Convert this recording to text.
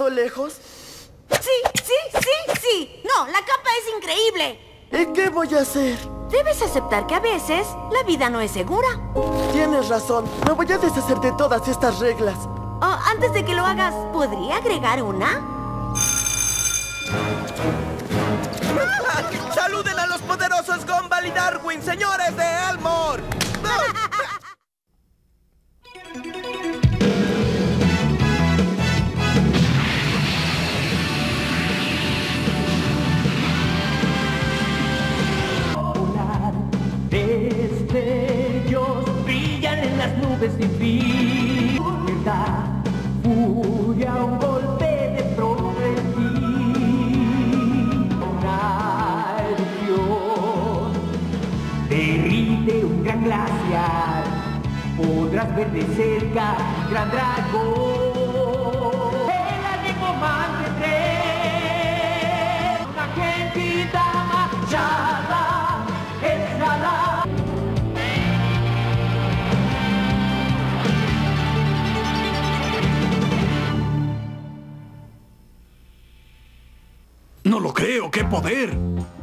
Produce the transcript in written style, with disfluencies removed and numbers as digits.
demasiado lejos? Sí. No, la capa es increíble. ¿Y qué voy a hacer? Debes aceptar que a veces la vida no es segura. Tienes razón. Me voy a deshacer de todas estas reglas. Oh, antes de que lo hagas, ¿podría agregar una? ¡Saluden a los poderosos Gumball y Darwin, señores de Elmore! Destellos brillan en las nubes sin fin. Furia, un golpe de pronto en ti. Una erupción derrite un gran glaciar. Podrás ver de cerca un gran dragón. El animomante 3. Una gentita machada. Exhala. No lo creo, ¡qué poder!